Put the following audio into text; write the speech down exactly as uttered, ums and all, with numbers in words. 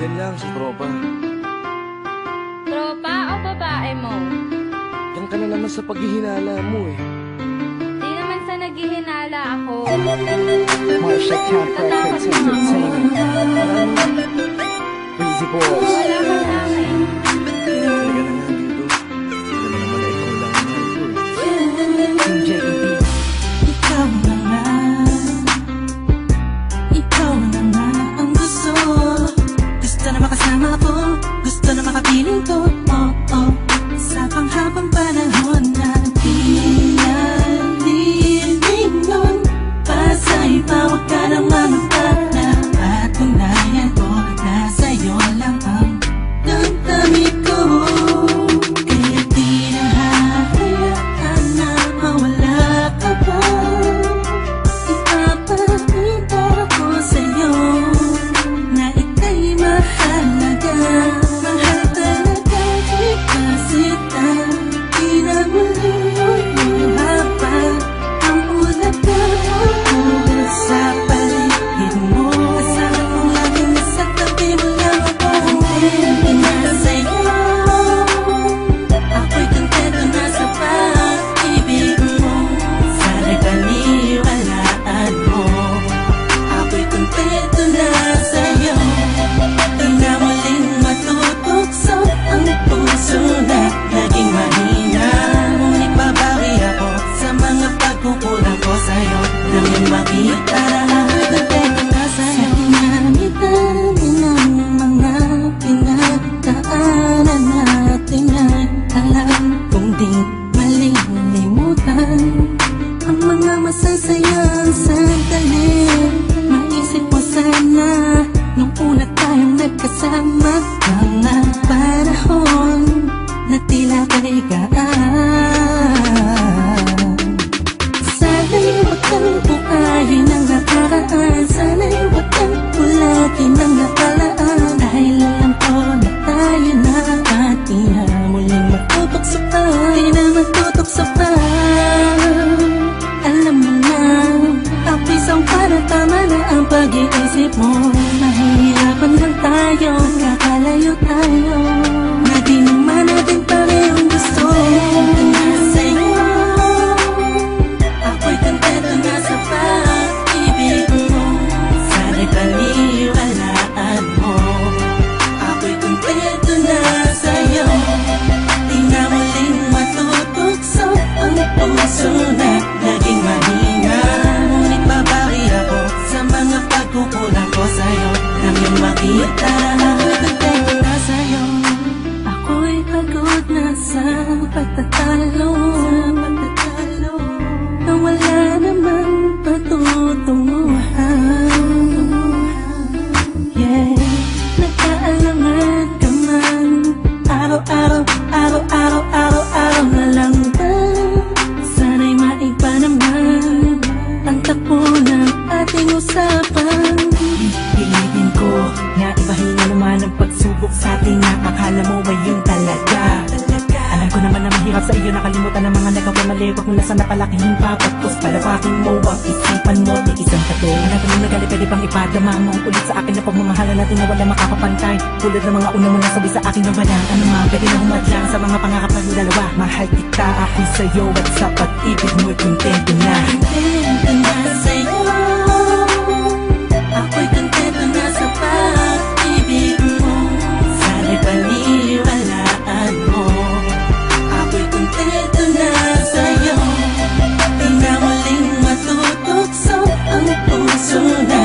Yan lang, si tropa. Tropa o babae mo? Yan ka na naman sa paghihinala mo eh. Di naman sa naghihinala ako. Marsha Camp Records Entertainment. Breezy Boys. Wala ka sa akin. Halika na nga dito. Hindi naman naman na ikaw lang ang mahal ko eh. Team J E B. Ikaw na nga. Ikaw na nga ang gusto. Gusto na makasama ko. Gusto na makapiling ko. Oh, oh. Sa panghabang panahon na di nalilingon. Pasa'y bawag ka ng mamagpala. Patunayan ko na sa'yo lang ang damdamin ko. Kaya di na hahayaan na mawala ka pa. Ipapakita ko sa'yo na ika'y mahalaga. Mahal talaga kita sita. Di na muli haba ang ulat na ulat sa paligid mo. Asahan mo laging nasa tabi mo lang ako. Hindi na sa'yo. Ako'y kontento na sa pag-ibig mo. Sana'y paniwalaan mo. Ako'y kontento na sa'yo. Di na muling matutukso ang puso na naging mahina. Ngunit babawi ako sa mga pagkukulang ko sa'yo. Nang yung makita ako'y kontento na sa'yo. Sa dinami-dami ng mga pinagdaanan natin ay alam kong di malilimutan ang mga masasayang sandali. Maisip mo sana nung una tayong nagkasama. Mga panahon na tila kay gaan. Sana'y wag kang buhayin ang nakaraan. Sana'y wag kang ulatin ang nakalaan. Dahil alam ko na tayo na at di na muling matutok sa pa. Di na matutok sa pa. Alam mo na ang pisang para tama na ang pag-iisip mo. Mahihirapan lang tayo, kakalayo tayo. Na di naman natin parehong gusto. Na sa'yo ako'y kontento na sa pag-ibig mo. Sana'y paniwalaan mo. Ako'y kontento na sa'yo. Di na muling matutukso ang puso na naging mahina. Ngunit babawi ako sa mga pagkukulang ko sa'yo. Nang yung makita ako'y kontento na sa'yo. Ako'y pagod na sa pagtatalo. Na wala namang patutunguhan. Yeah, nagkaalangan ka man. Araw-araw, araw-araw, araw-araw na lang ba? Sana'y maiba naman ang takbo ng ating usapan. Pilitin ko na ibahin na naman ang pagsubok sa ating nakakala mo ay yun talaga. Alam ko naman na mahirap sa iyo nakalimutan ang mga nagawa mali. Huwag mo na sana palakihin pa. Pagkos palawakin mo ang isipan mo. Di isang tato. Alam ko nung nagali pwede bang ipadama mo ulit sa akin na pagmamahalan natin na wala makakapantay. Tulad ng mga una mo nasabi sa akin na walang ano man. Pwede na humadlang sa mga pangarap ng dalawa. Mahal kita ako'y sa'yo at sa pag-ibig mo'y kontento na. Kontento na sa'yo. Ako'y kontento na sa pag-ibig mo. Sana'y paniwalaan mo. Ako'y kontento na sa'yo. Di na muling matutukso ang puso na